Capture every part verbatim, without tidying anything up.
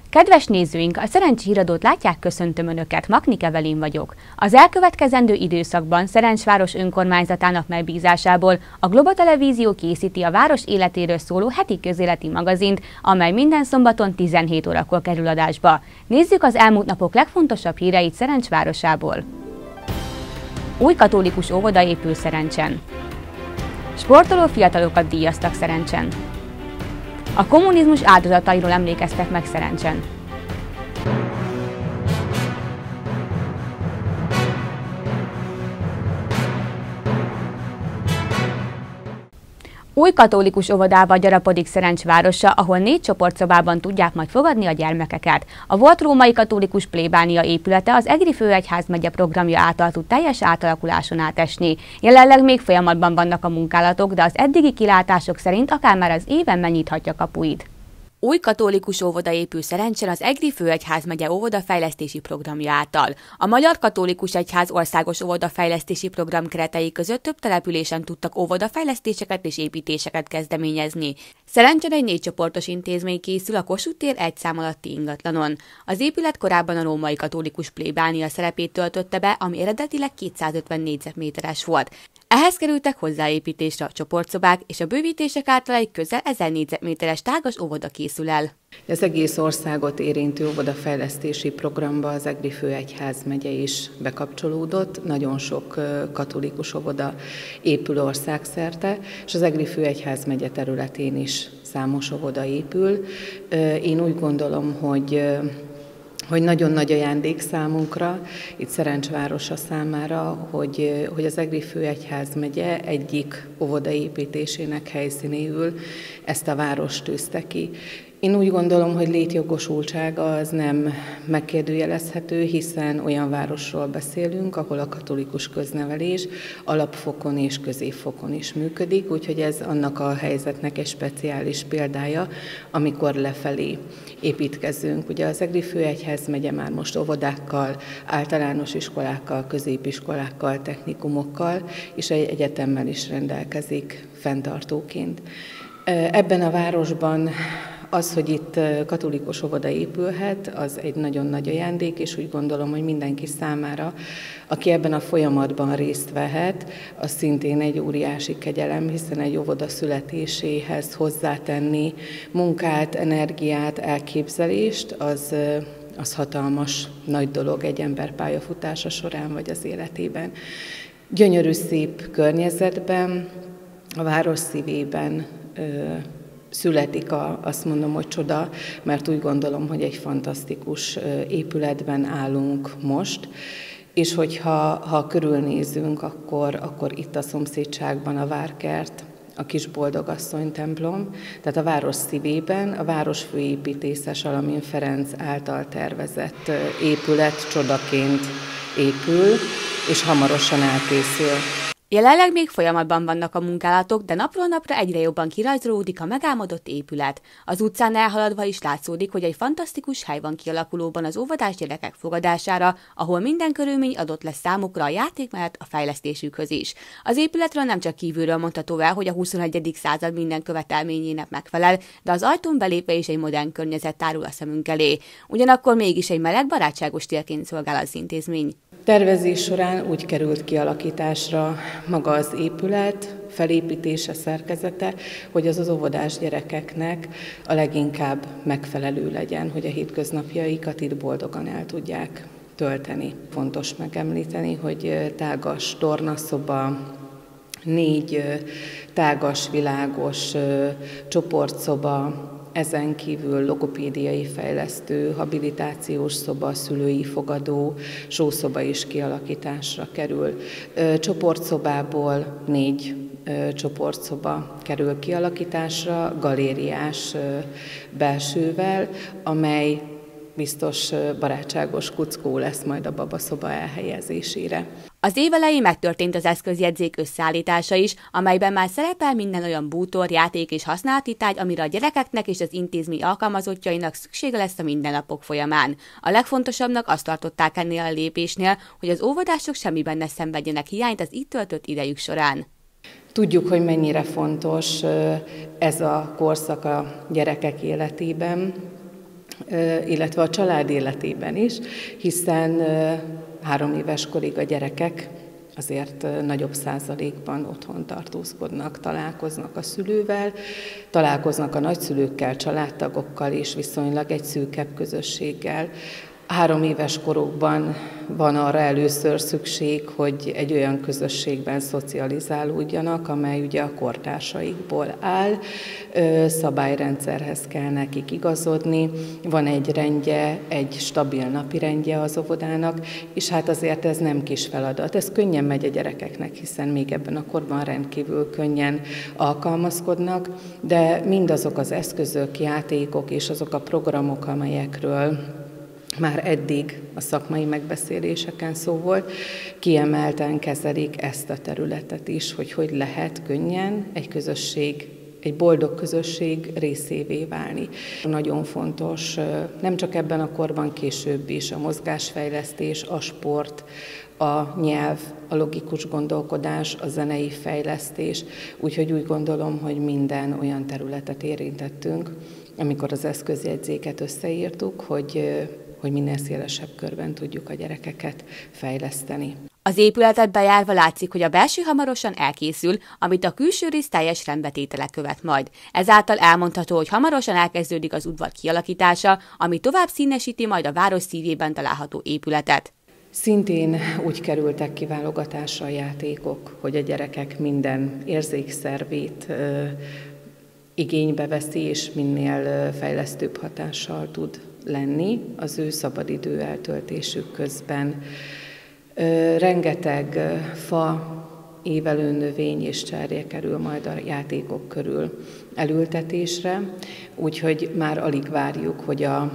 Kedves nézőink, a Szerencs Híradót látják, köszöntöm Önöket, Maknik Evelin vagyok. Az elkövetkezendő időszakban Szerencsváros önkormányzatának megbízásából a Globa Televízió készíti a város életéről szóló heti közéleti magazint, amely minden szombaton tizenhét órakor kerül adásba. Nézzük az elmúlt napok legfontosabb híreit Szerencsvárosából. Új katolikus óvoda épül Szerencsen. Sportoló fiatalokat díjaztak Szerencsen. A kommunizmus áldozatairól emlékeztek meg Szerencsen. Új katolikus óvodával gyarapodik Szerencs városa, ahol négy csoportszobában tudják majd fogadni a gyermekeket. A volt római katolikus plébánia épülete az Egri Főegyházmegye programja által tud teljes átalakuláson átesni. Jelenleg még folyamatban vannak a munkálatok, de az eddigi kilátások szerint akár már az éven megnyithatja kapuit. Új katolikus óvoda épül Szerencsen az Egri Főegyházmegye óvodafejlesztési programja által. A Magyar Katolikus Egyház országos óvodafejlesztési program keretei között több településen tudtak óvodafejlesztéseket és építéseket kezdeményezni. Szerencsen egy négy csoportos intézmény készül a Kossuth tér egy szám alatti ingatlanon. Az épület korábban a római katolikus plébánia szerepét töltötte be, ami eredetileg kétszázötven négyzetméteres volt. Ehhez kerültek hozzáépítésre a csoportszobák, és a bővítések által egy közel ezer négyzetméteres tágas óvoda készül el. Az egész országot érintő óvodafejlesztési programba az Egri Főegyházmegye is bekapcsolódott. Nagyon sok katolikus óvoda épül országszerte, és az Egri Főegyházmegye területén is számos óvoda épül. Én úgy gondolom, hogy hogy nagyon nagy ajándék számunkra, itt Szerencsvárosa számára, hogy, hogy az Egri Főegyházmegye egyik óvodaépítésének helyszínéül ezt a várost tűzte ki. Én úgy gondolom, hogy létjogosultsága az nem megkérdőjelezhető, hiszen olyan városról beszélünk, ahol a katolikus köznevelés alapfokon és középfokon is működik, úgyhogy ez annak a helyzetnek egy speciális példája, amikor lefelé építkezünk. Ugye az Egri Főegyházmegye már most óvodákkal, általános iskolákkal, középiskolákkal, technikumokkal és egy egyetemmel is rendelkezik fenntartóként. Ebben a városban az, hogy itt katolikus óvoda épülhet, az egy nagyon nagy ajándék, és úgy gondolom, hogy mindenki számára, aki ebben a folyamatban részt vehet, az szintén egy óriási kegyelem, hiszen egy óvoda születéséhez hozzátenni munkát, energiát, elképzelést, az, az hatalmas nagy dolog egy ember pályafutása során, vagy az életében. Gyönyörű, szép környezetben, a város szívében születik a, azt mondom, hogy csoda, mert úgy gondolom, hogy egy fantasztikus épületben állunk most, és hogyha ha körülnézünk, akkor, akkor itt a szomszédságban a Várkert, a Kis Boldogasszony templom, tehát a város szívében, a város főépítésze Salamin Ferenc által tervezett épület csodaként épül, és hamarosan elkészül. Jelenleg még folyamatban vannak a munkálatok, de napról napra egyre jobban kirajzolódik a megálmodott épület. Az utcán elhaladva is látszódik, hogy egy fantasztikus hely van kialakulóban az óvodás gyerekek fogadására, ahol minden körülmény adott lesz számukra a játék mellett a fejlesztésükhöz is. Az épületről nem csak kívülről mondható el, hogy a huszonegyedik század minden követelményének megfelel, de az ajtón belépve is egy modern környezet tárul a szemünk elé. Ugyanakkor mégis egy meleg, barátságos térként szolgál az intézmény. Tervezés során úgy került kialakításra maga az épület, felépítése, szerkezete, hogy az az óvodás gyerekeknek a leginkább megfelelő legyen, hogy a hétköznapjaikat itt boldogan el tudják tölteni. Fontos megemlíteni, hogy tágas tornaszoba, négy tágas, világos csoportszoba, ezen kívül logopédiai fejlesztő, habilitációs szoba, szülői fogadó, sószoba is kialakításra kerül. Csoportszobából négy csoportszoba kerül kialakításra, galériás belsővel, amely biztos barátságos kuckó lesz majd a babaszoba elhelyezésére. Az év elején megtörtént az eszközjegyzék összeállítása is, amelyben már szerepel minden olyan bútor, játék és használati tárgy, amire a gyerekeknek és az intézmény alkalmazottjainak szüksége lesz a mindennapok folyamán. A legfontosabbnak azt tartották ennél a lépésnél, hogy az óvodások semmiben ne szenvedjenek hiányt az itt töltött idejük során. Tudjuk, hogy mennyire fontos ez a korszak a gyerekek életében. illetve a család életében is, hiszen három éves korig a gyerekek azért nagyobb százalékban otthon tartózkodnak, találkoznak a szülővel, találkoznak a nagyszülőkkel, családtagokkal és viszonylag egy szűkebb közösséggel. Három éves korukban van arra először szükség, hogy egy olyan közösségben szocializálódjanak, amely ugye a kortársaikból áll, szabályrendszerhez kell nekik igazodni, van egy rendje, egy stabil napi rendje az óvodának, és hát azért ez nem kis feladat. Ez könnyen megy a gyerekeknek, hiszen még ebben a korban rendkívül könnyen alkalmazkodnak, de mindazok az eszközök, játékok és azok a programok, amelyekről már eddig a szakmai megbeszéléseken szó volt, kiemelten kezelik ezt a területet is, hogy hogy lehet könnyen egy közösség, egy boldog közösség részévé válni. Nagyon fontos, nem csak ebben a korban, később is a mozgásfejlesztés, a sport, a nyelv, a logikus gondolkodás, a zenei fejlesztés, úgyhogy úgy gondolom, hogy minden olyan területet érintettünk, amikor az eszközjegyzéket összeírtuk, hogy hogy minél szélesebb körben tudjuk a gyerekeket fejleszteni. Az épületet bejárva látszik, hogy a belső hamarosan elkészül, amit a külső rész teljes rendbetétele követ majd. Ezáltal elmondható, hogy hamarosan elkezdődik az udvar kialakítása, ami tovább színesíti majd a város szívében található épületet. Szintén úgy kerültek kiválogatásra a játékok, hogy a gyerekek minden érzékszervét ö, igénybe veszi, és minél fejlesztőbb hatással tud lenni az ő szabadidő eltöltésük közben. Rengeteg fa, évelő növény és cserje kerül majd a játékok körül elültetésre, úgyhogy már alig várjuk, hogy, a,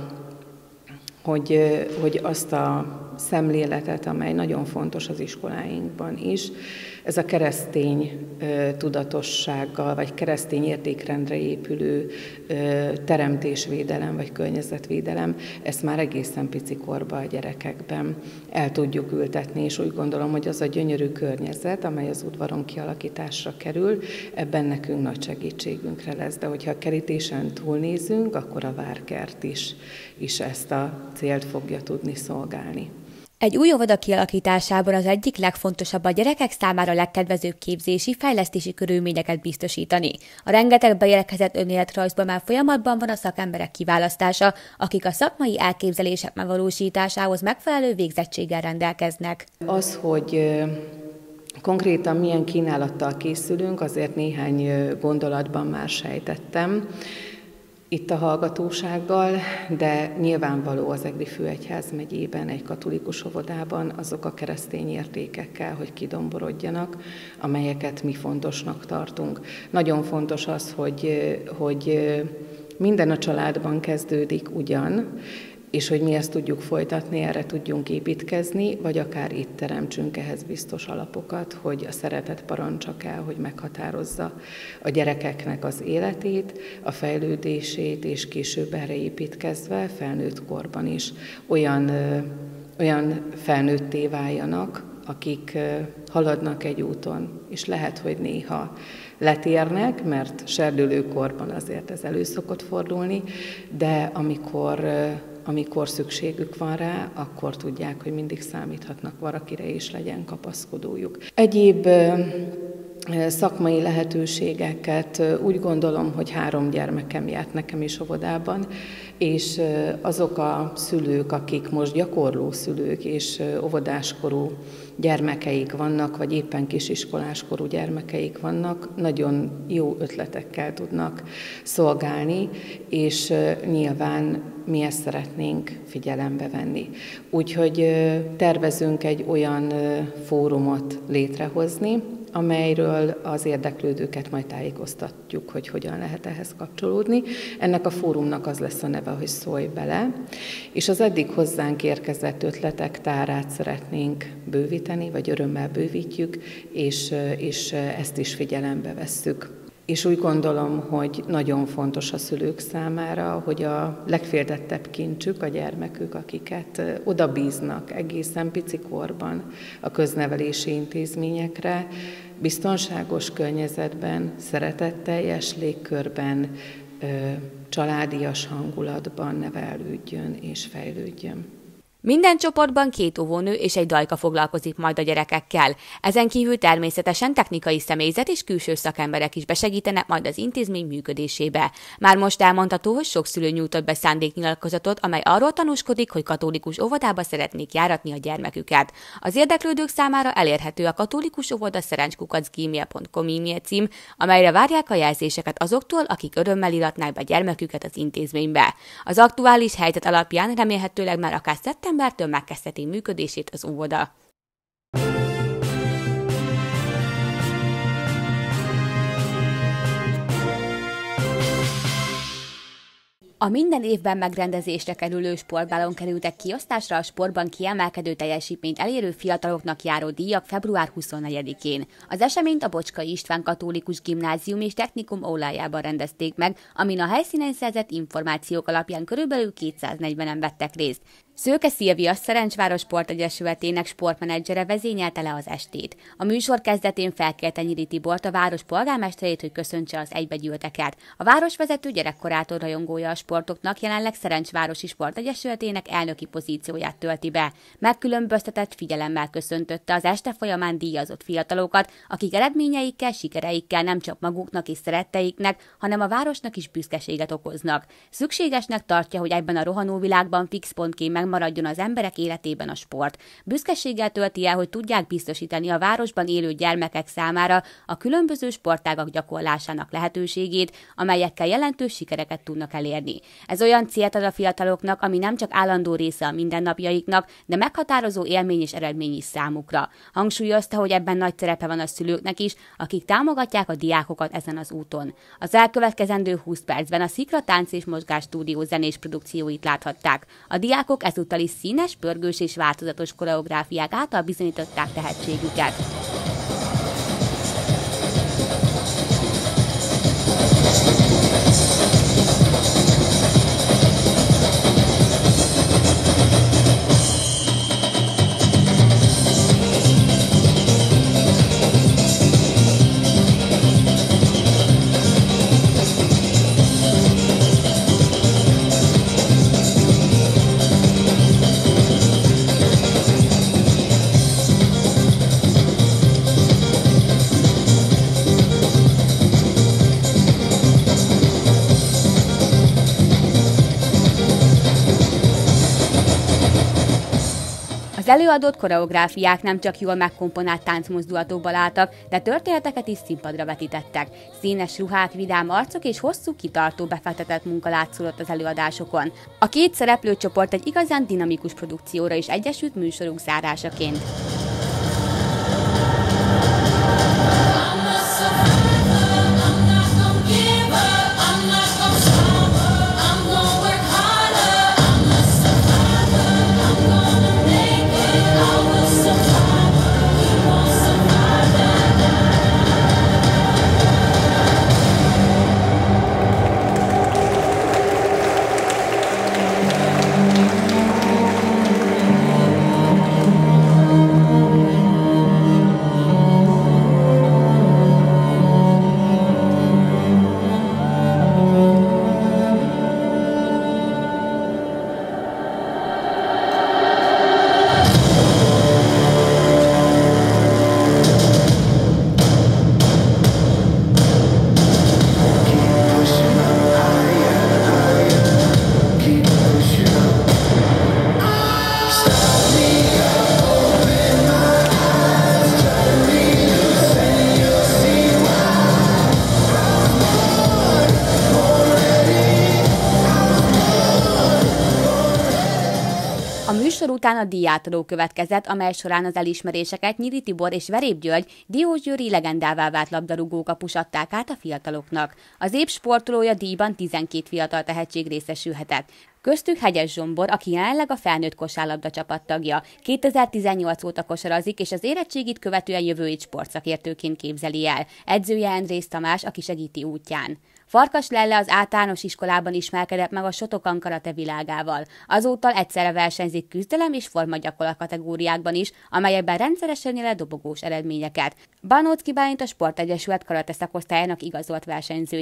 hogy, hogy azt a szemléletet, amely nagyon fontos az iskoláinkban is, ez a keresztény ö, tudatossággal, vagy keresztény értékrendre épülő ö, teremtésvédelem, vagy környezetvédelem, ezt már egészen pici korban a gyerekekben el tudjuk ültetni, és úgy gondolom, hogy az a gyönyörű környezet, amely az udvaron kialakításra kerül, ebben nekünk nagy segítségünkre lesz. De hogyha a kerítésen túlnézünk, akkor a várkert is, is ezt a célt fogja tudni szolgálni. Egy új óvoda kialakításában az egyik legfontosabb a gyerekek számára legkedvezőbb képzési, fejlesztési körülményeket biztosítani. A rengeteg beérkezett önéletrajzban már folyamatban van a szakemberek kiválasztása, akik a szakmai elképzelések megvalósításához megfelelő végzettséggel rendelkeznek. Az, hogy konkrétan milyen kínálattal készülünk, azért néhány gondolatban már sejtettem itt a hallgatósággal, de nyilvánvaló az Egri főegyházmegyében, egy katolikus óvodában azok a keresztény értékek kell, hogy kidomborodjanak, amelyeket mi fontosnak tartunk. Nagyon fontos az, hogy, hogy minden a családban kezdődik ugyan, és hogy mi ezt tudjuk folytatni, erre tudjunk építkezni, vagy akár itt teremtsünk ehhez biztos alapokat, hogy a szeretet parancsa kell, hogy meghatározza a gyerekeknek az életét, a fejlődését, és később erre építkezve felnőtt korban is olyan, ö, olyan felnőtté váljanak, akik ö, haladnak egy úton, és lehet, hogy néha letérnek, mert serdülőkorban azért ez elő szokott fordulni, de amikor ö, amikor szükségük van rá, akkor tudják, hogy mindig számíthatnak valakire, és legyen kapaszkodójuk. Egyéb szakmai lehetőségeket úgy gondolom, hogy három gyermekem járt nekem is óvodában, és azok a szülők, akik most gyakorló szülők és óvodáskorú gyermekeik vannak, vagy éppen kisiskoláskorú gyermekeik vannak, nagyon jó ötletekkel tudnak szolgálni, és nyilván mi ezt szeretnénk figyelembe venni. Úgyhogy tervezünk egy olyan fórumot létrehozni, amelyről az érdeklődőket majd tájékoztatjuk, hogy hogyan lehet ehhez kapcsolódni. Ennek a fórumnak az lesz a neve, hogy Szólj bele, és az eddig hozzánk érkezett ötletek tárát szeretnénk bővíteni, vagy örömmel bővítjük, és, és ezt is figyelembe vesszük. És úgy gondolom, hogy nagyon fontos a szülők számára, hogy a legféltettebb kincsük, a gyermekük, akiket oda bíznak egészen pici korban a köznevelési intézményekre, biztonságos környezetben, szeretetteljes légkörben családias hangulatban nevelődjön és fejlődjön. Minden csoportban két óvónő és egy dajka foglalkozik majd a gyerekekkel. Ezen kívül természetesen technikai személyzet és külső szakemberek is besegítenek majd az intézmény működésébe. Már most elmondható, hogy sok szülő nyújtott be szándéknyilatkozatot, amely arról tanúskodik, hogy katolikus óvodába szeretnék járatni a gyermeküket. Az érdeklődők számára elérhető a katolikus óvoda szerencskukac gmail pont com e-mail cím, amelyre várják a jelzéseket azoktól, akik örömmel iratnák be gyermeküket az intézménybe. Az aktuális helyzet alapján remélhetőleg már akár szeptembertől megkezdheti működését az óvoda. A minden évben megrendezésre kerülő sportbálon kerültek kiosztásra a sportban kiemelkedő teljesítményt elérő fiataloknak járó díjak február huszonnegyedikén. Az eseményt a Bocskai István Katolikus Gimnázium és Technikum ólájában rendezték meg, amin a helyszínen szerzett információk alapján körülbelül kétszáznegyvenen vettek részt. Szőke Szilvia Szerencsváros Sportegyesületének sportmenedzsere vezényelte le az estét. A műsor kezdetén felkérte Nyíri Tibort, a város polgármesterét, hogy köszöntse az egybegyűlteket. A városvezető gyerekkorától rajongója a sportoknak, jelenleg Szerencsvárosi Sportegyesületének elnöki pozícióját tölti be. Megkülönböztetett figyelemmel köszöntötte az este folyamán díjazott fiatalokat, akik eredményeikkel, sikereikkel nem csak maguknak és szeretteiknek, hanem a városnak is büszkeséget okoznak. Szükségesnek tartja, hogy ebben a rohanó világban fix pontként megmaradjon az emberek életében a sport. Büszkeséggel tölti el, hogy tudják biztosítani a városban élő gyermekek számára a különböző sportágak gyakorlásának lehetőségét, amelyekkel jelentős sikereket tudnak elérni. Ez olyan célt ad a fiataloknak, ami nem csak állandó része a mindennapjaiknak, de meghatározó élmény és eredmény is számukra. Hangsúlyozta, hogy ebben nagy szerepe van a szülőknek is, akik támogatják a diákokat ezen az úton. Az elkövetkezendő húsz percben a Szikra Tánc és Mozgás Stúdió zenés produkcióit láthatták. A diákok ezúttal is színes, pörgős és változatos koreográfiák által bizonyították tehetségüket. Az előadott koreográfiák nem csak jól megkomponált táncmozdulatokból álltak, de történeteket is színpadra vetítettek. Színes ruhák, vidám arcok és hosszú, kitartó, befektetett munka látszódott az előadásokon. A két szereplőcsoport egy igazán dinamikus produkcióra is egyesült műsoruk zárásaként. A műsor után a díjátadó következett, amely során az elismeréseket Nyíri Tibor és Verép György Diósgyőri legendává vált labdarúgókapus adták át a fiataloknak. Az év sportolója díjban tizenkét fiatal tehetség részesülhetett. Köztük Hegyes Zsombor, aki jelenleg a felnőtt kosárlabda csapattagja. kétezer-tizennyolc óta kosarazik, és az érettségit követően jövőjét sportszakértőként képzeli el. Edzője Endrész Tamás, aki segíti útján. Farkas Lelle az általános iskolában ismerkedett meg a Shotokan karate világával. Azóta egyszerre versenyzik küzdelem és formagyakorlat kategóriákban is, amelyekben rendszeresen nyer dobogós eredményeket. Banóczky Bálint a Sportegyesület karate szakosztályának igazolt versenyzője.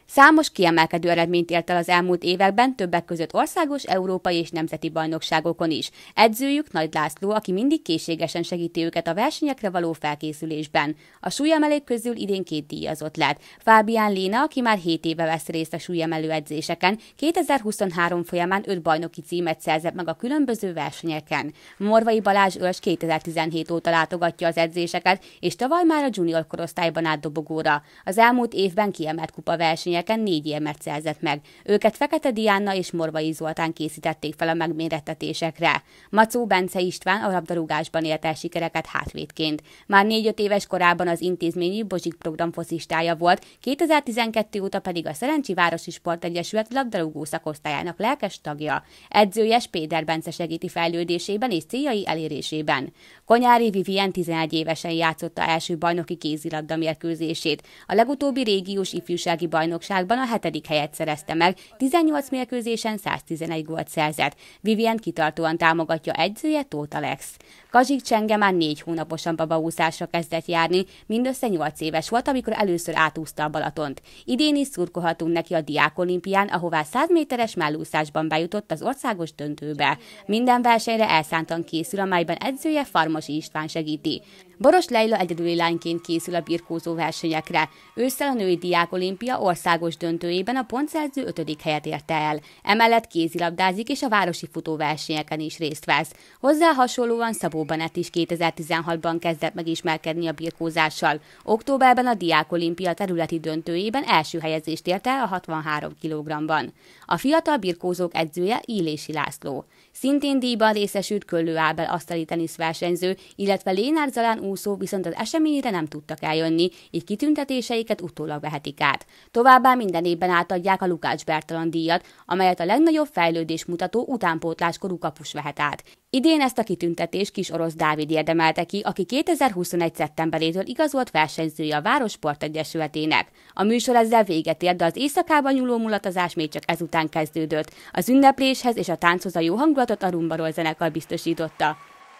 Számos kiemelkedő eredményt ért el az elmúlt években, többek között országos, európai és nemzeti bajnokságokon is. Edzőjük Nagy László, aki mindig készségesen segíti őket a versenyekre való felkészülésben. A súlyemelők közül idén két díjazott lett. Fábián Léna, aki már hét éve vesz részt a súlyemelő edzéseken, kétezer-huszonhárom folyamán öt bajnoki címet szerzett meg a különböző versenyeken. Morvai Balázs őrs kétezer-tizenhét óta látogatja az edzéseket, és tavaly már a junior korosztályban állt dobogóra. Az elmúlt évben kiemelt kupa versenyeken négy érmet szerzett meg. Őket Fekete Diánna és Morvai Zoltán készítették fel a megmérettetésekre. Macó Bence István a labdarúgásban ért el sikereket hátvédként. Már négy-öt éves korában az intézményi Bozsik program focistája volt, kétezer-tizenkettő óta pedig a Szerencsi Városi Sportegyesület labdarúgó szakosztályának lelkes tagja. Edzője Spéder Bence segíti fejlődésében és céljai elérésében. Konyári Vivien tizenegy évesen játszotta első bajnoki kézilabda mérkőzését. A legutóbbi régiós ifjúsági bajnokságban a hetedik helyet szerezte meg, tizennyolc mérkőzésen száztizenegy gólt szerzett. Vivien kitartóan támogatja edzője Tóth Alex. Kazsik Csenge már négy hónaposan babaúszásra kezdett járni, mindössze nyolc éves volt, amikor először átúszta a Balatont. Idén is szurkolhatunk neki a Diák Olimpián, ahová száz méteres mellúszásban bejutott az országos döntőbe. Minden versenyre elszántan készül, amelyben edzője Farmosi István segíti. Boros Leila egyedüli lányként készül a birkózó versenyekre. Ősszel a női Diák Olimpia országos döntőjében a pontszerző ötödik helyet érte el. Emellett kézilabdázik és a városi futóversenyeken is részt vesz. Hozzá hasonlóan Szabó Banett is kétezer-tizenhatban kezdett megismerkedni a birkózással. Októberben a Diák Olimpia területi döntőjében első helyezést ért el a hatvanhárom kilogramban. A fiatal birkózók edzője Illési László. Szintén díjban részesült Köllő Ábel asztali teniszversenyző, illetve Lénár Zalán úszó viszont az eseményre nem tudtak eljönni, így kitüntetéseiket utólag vehetik át. Továbbá minden évben átadják a Lukács Bertalan díjat, amelyet a legnagyobb fejlődés mutató utánpótláskorú kapus vehet át. Idén ezt a kitüntetést Kis Orosz Dávid érdemelte ki, aki kétezer-huszonegy szeptemberétől igazolt versenyzője a Város Sportegyesületének. A műsor ezzel véget ért, de az éjszakában nyúló mulatozás még csak ezután kezdődött. Az ünnepléshez és a tánchoz a jó hangulatot a Rumbarol zenekar biztosította.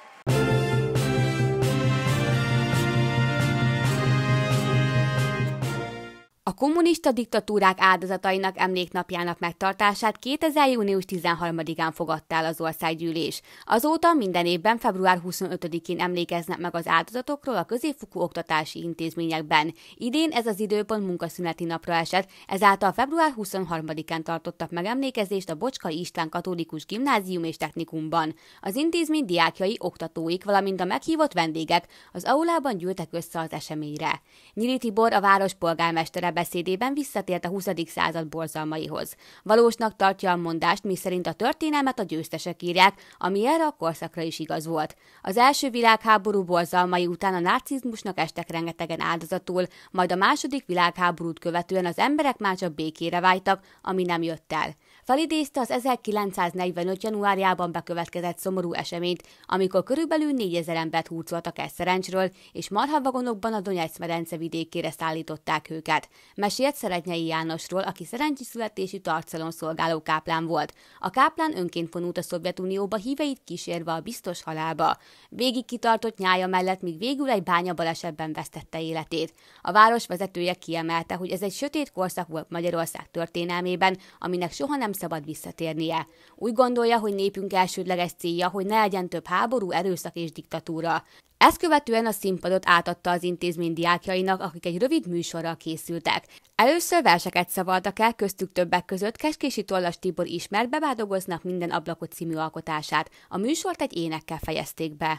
A kommunista diktatúrák áldozatainak emléknapjának megtartását kétezer. június tizenharmadikán fogadta el az országgyűlés. Azóta minden évben február huszonötödikén emlékeznek meg az áldozatokról a középfokú oktatási intézményekben. Idén ez az időpont munkaszüneti napra esett, ezáltal február huszonharmadikán tartottak megemlékezést a Bocskai István Katolikus Gimnázium és Technikumban. Az intézmény diákjai, oktatóik, valamint a meghívott vendégek az aulában gyűltek össze az eseményre. Nyíri Tibor, a város polgármestere beszédében visszatért a huszadik század borzalmaihoz. Valósnak tartja a mondást, miszerint a történelmet a győztesek írják, ami erre a korszakra is igaz volt. Az első világháború borzalmai után a nácizmusnak estek rengetegen áldozatul, majd a második világháborút követően az emberek már csak békére vágytak, ami nem jött el. Felidézte az ezerkilencszáznegyvenöt. januárjában bekövetkezett szomorú eseményt, amikor körülbelül négyezer embert hurcoltak el Szerencsről, és marhavagonokban a Donyec-medence vidékére szállították őket. Mesélt Szerednyei Jánosról, aki szerencsi születésű tartszalon szolgáló káplán volt. A káplán önként vonult a Szovjetunióba, híveit kísérve a biztos halálba. Végig kitartott nyája mellett, míg végül egy bányabalesetben vesztette életét. A város vezetője kiemelte, hogy ez egy sötét korszak volt Magyarország történelmében, aminek soha nem szabad visszatérnie. Úgy gondolja, hogy népünk elsődleges célja, hogy ne legyen több háború, erőszak és diktatúra. Ezt követően a színpadot átadta az intézmény diákjainak, akik egy rövid műsorral készültek. Először verseket szavaltak el, köztük többek között Keskési Tollas Tibor ismert Bebádogoznak minden ablakot című alkotását. A műsort egy énekkel fejezték be.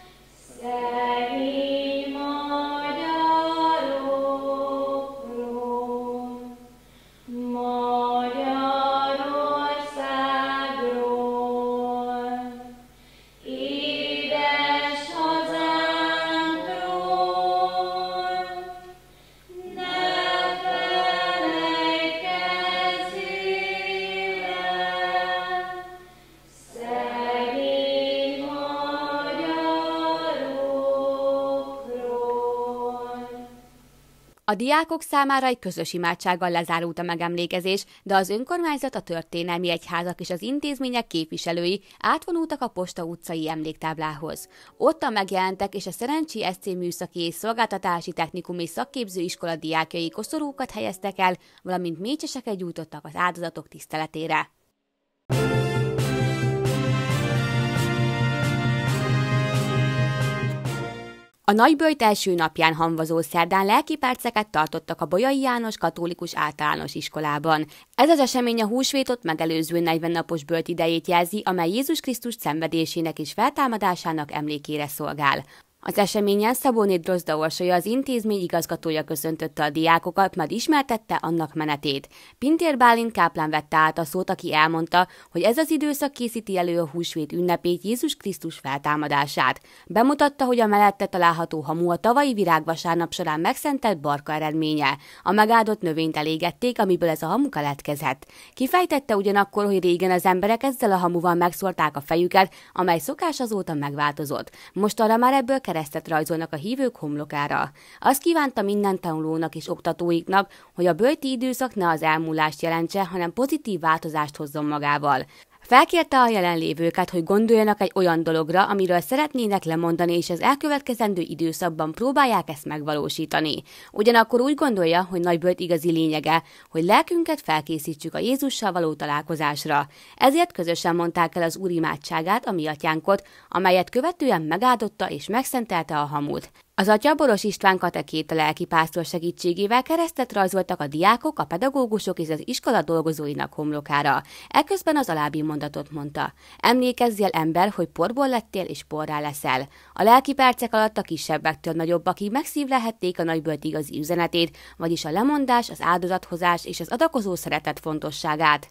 Szegény magyarokról A diákok számára egy közös imádsággal lezárult a megemlékezés, de az önkormányzat, a történelmi egyházak és az intézmények képviselői átvonultak a Posta utcai emléktáblához. Ottan megjelentek, és a Szerencsi es cé Műszaki és Szolgáltatási Technikum és Szakképző Iskola diákjai koszorúkat helyeztek el, valamint mécseseket gyújtottak az áldozatok tiszteletére. A Nagyböjt első napján hamvazó szerdán lelkiperceket tartottak a Bolyai János Katolikus Általános Iskolában. Ez az esemény a húsvétot megelőző negyven napos böjt idejét jelzi, amely Jézus Krisztus szenvedésének és feltámadásának emlékére szolgál. Az eseményen Szabóné Drozda Orsolya, az intézmény igazgatója köszöntötte a diákokat, majd ismertette annak menetét. Pintér Bálint káplán vette át a szót, aki elmondta, hogy ez az időszak készíti elő a húsvét ünnepét, Jézus Krisztus feltámadását. Bemutatta, hogy a mellette található hamu a tavalyi virágvasárnap során megszentelt barka eredménye. A megáldott növényt elégették, amiből ez a hamu keletkezett. Kifejtette ugyanakkor, hogy régen az emberek ezzel a hamuval megszórták a fejüket, amely szokás azóta megváltozott. Most arra már ebből keresztet rajzolnak a hívők homlokára. Azt kívánta minden tanulónak és oktatóiknak, hogy a böjti időszak ne az elmúlást jelentse, hanem pozitív változást hozzon magával. Felkérte a jelenlévőket, hogy gondoljanak egy olyan dologra, amiről szeretnének lemondani, és az elkövetkezendő időszakban próbálják ezt megvalósítani. Ugyanakkor úgy gondolja, hogy Nagyböjt igazi lényege, hogy lelkünket felkészítsük a Jézussal való találkozásra. Ezért közösen mondták el az Úr imádságát, a Mi Atyánkot, amelyet követően megáldotta és megszentelte a hamut. Az atya Boros István katekéta lelkipásztor segítségével keresztet rajzoltak a diákok, a pedagógusok és az iskola dolgozóinak homlokára. Eközben az alábbi mondatot mondta: emlékezzél, ember, hogy porból lettél és porrá leszel. A lelki percek alatt a kisebbektől nagyobbakig megszívlelhették a Nagyböjt igazi üzenetét, vagyis a lemondás, az áldozathozás és az adakozó szeretet fontosságát.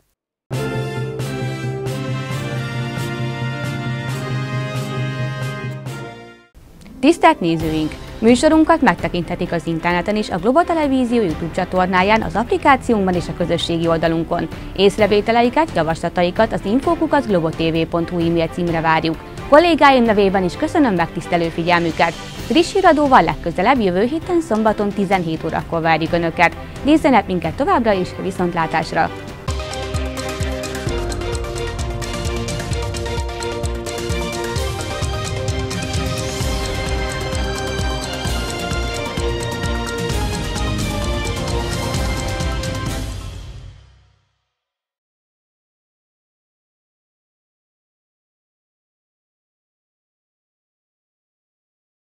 Tisztelt nézőink! Műsorunkat megtekinthetik az interneten is, a Globo Televízió YouTube csatornáján, az applikációnkban és a közösségi oldalunkon. Észrevételeiket, javaslataikat az info kukac globotv pont hu e-mail címre várjuk. Kollégáim nevében is köszönöm megtisztelő figyelmüket. Friss híradóval legközelebb jövő héten szombaton tizenhét órakor várjuk Önöket. Nézzenek minket továbbra is, viszontlátásra!